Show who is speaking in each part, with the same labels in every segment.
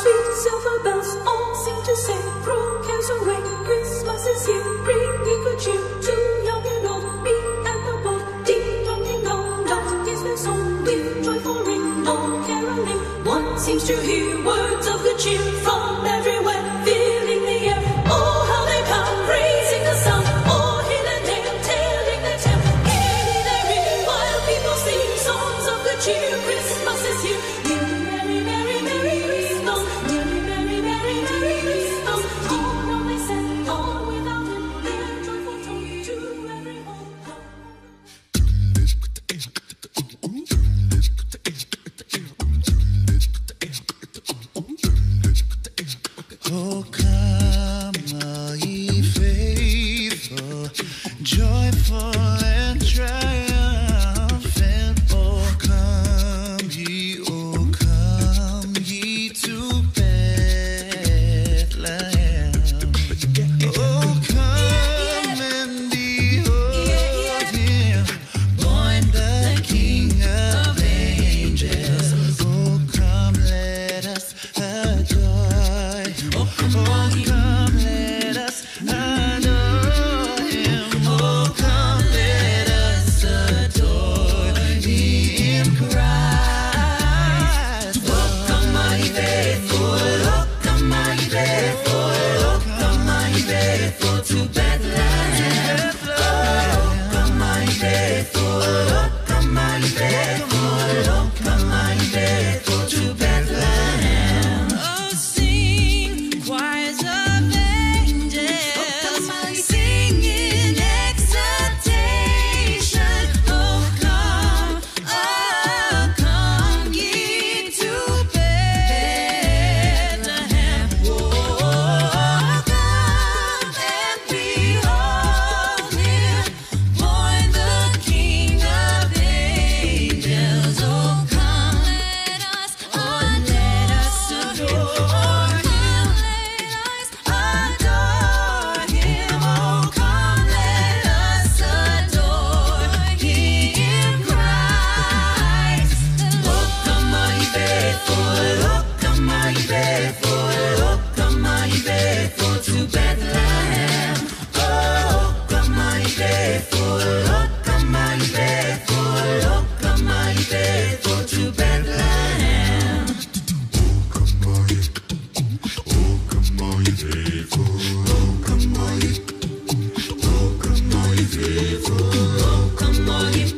Speaker 1: Sweet silver bells all seem to say, throw cares away, Christmas is here, bringing good cheer to young and old, me and the bold. Ding dong ding dong, dong is their song, with joyful ring, all caroling. One seems to hear words of good cheer from everywhere, filling the air. Oh, how they come, raising the sound, all hill and dale, telling their tale. Gaily they ring, while people sing songs of good cheer. Christmas is here. Merry, merry, merry Christmas. Merry, merry, merry, merry Christmas. Ding dong they said, all without end, their joyful tone to every home.
Speaker 2: Oh, come, all ye faithful, joyful and triumphant. Oh, come ye to Bethlehem. Oh, come and behold him, born the King of angels. Oh, come, let us adore him. Oh, come, let us adore him. Oh, come, let us adore him, Christ. Oh, come, all ye faithful. Oh, come, all ye faithful. Oh, come, all ye faithful to Bethlehem. Oh, come, all ye faithful. Oh, come, all ye faithful. Oh, come, all ye faithful to Bethlehem.
Speaker 3: Oh, sing, choirs of angels, singing exultation. Oh, come ye to Bethlehem. Oh, come and behold him, born the King of angels. Oh, come, let us adore him. Oh, come, let us adore him, Christ.
Speaker 2: Oh, come, all ye faithful. Oh, come, all ye faithful. Oh, come, all ye faithful to Bethlehem. Oh, come, all ye faithful. Oh, come, all ye faithful. Oh, come, all ye faithful to Bethlehem.
Speaker 4: Come all ye faithful. Oh, come all ye faithful.
Speaker 2: Oh, come, all ye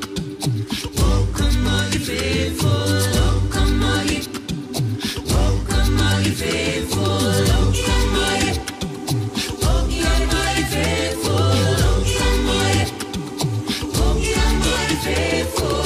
Speaker 2: faithful. Oh, come, all ye faithful. Oh, come, all ye faithful. Oh, come, all ye faithful.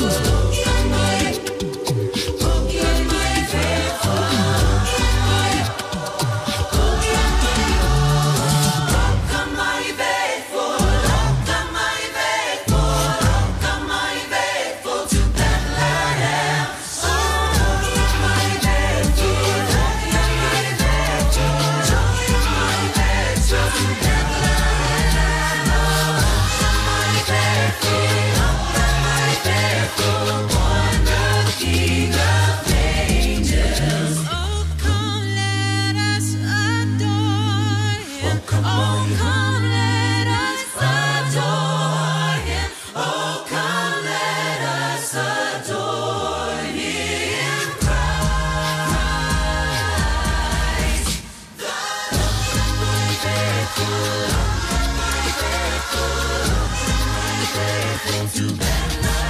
Speaker 4: To Bethlehem.